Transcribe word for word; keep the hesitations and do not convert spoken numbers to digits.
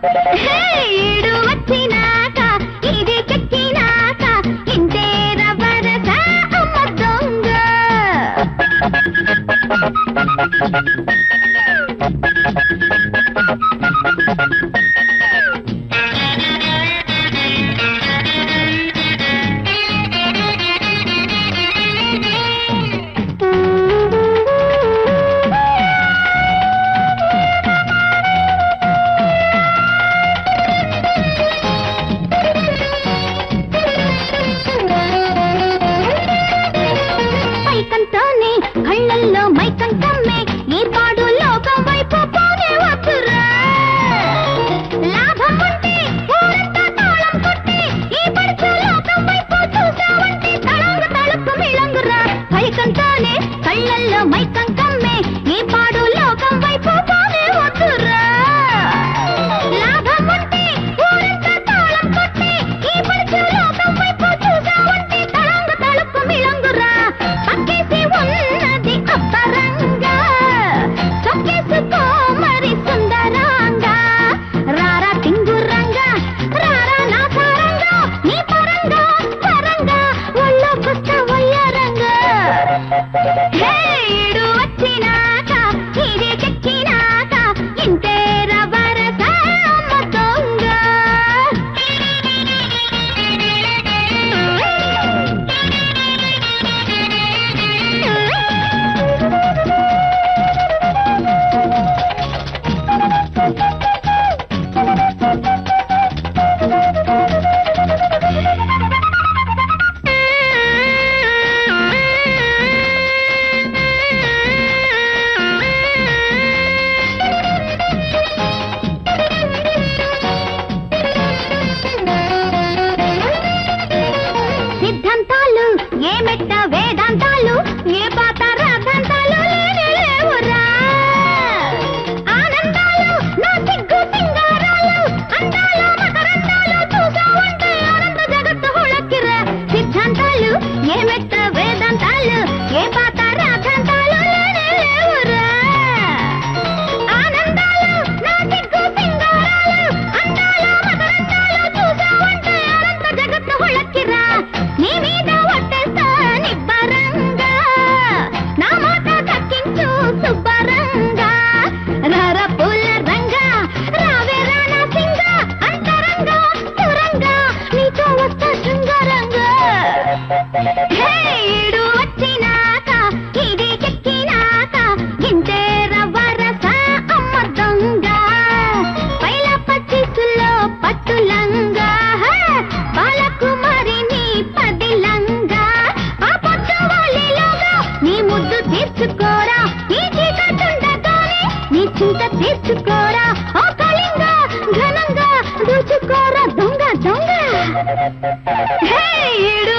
ఈడు వచ్చినాక ఇది చెక్కినాక ఇంతేర వరస అమ్మ దొంగ. పైకంతోనే కళ్ళల్లో మైకంతమ్మే ఈ పాడు లోకం వైపు పోనే వద్దురా. లాభం ఉంటే ఊరంతా తాళం కొట్టి ఈ పడుచు లోకం వైపు చూసావంటే తళంగ తళుకు మిళంగురా. పైకంతోనే కళ్ళల్లో మైకంతమ్మే ఈ పాడు లోకం వైపు పోనే వద్దురా. లాభం ఉంటే ఊరంతా తాళం కొట్టి ఈ పడుచు లోకం వైపు చూసావంటే తళంగ తళుకు మిళంగురా. పక్కేసి ఉన్నది అబ్బరంగా చొక్కేసుకో మరి సుందరంగా. రారా తింగురంగా రారా నా సారంగా నీ పరంగా పరంగా ఒళ్ళో కొత్త వయ్యారంగా. ఈడు వచ్చినాక ఇది చెక్కినాక ఇంతేర వరస అమ్మ దొంగ. సిద్ధాంతాలు ఏ మెట్ట వేదాంతాలు ఏ పాత రాధాంతాలు లేనే లేవురా. ఆనందాలు నా సిగ్గు సింగారాలు అందాలు మకరందాలు చూసావంటే ఆనంద జగత్తు హుళక్కిరా. సిద్ధాంతాలు ఏ మెట్ట వేదాంతాలు ఏ పాత రాధాంతాలు లేనే లేవురా. ఆనందాలు నా సిగ్గు సింగారాలు అందాలు మకరందాలు చూసావంటే ఆనంద జగత్తు హుళక్కిరా. నీ మీద ఒట్టేస్తా నిబ్బరంగా నా మాట దక్కించు సుబ్బరంగా. రార పూల రంగా రావే రానా సింగ అంతరంగా సురంగా నీతో వస్తా శృంగారంగా. ఈడు వచ్చినాక ఇది చెక్కినాక ఇంతేర వరస అమ్మ దొంగ. పైల పచ్చిసులో పట్టులంగా బాలకుమారి నీ పదిలంగా. ఆ పొద్దు వాళ్ళలోగా నీ ముద్దు తీర్చుకోరా. ఈ చీకటుండగానే నీ చింత తీర్చుకోరా. ఆ కళింగా ఘనంగా దూచుకోరా దొంగ దొంగ. ఈడు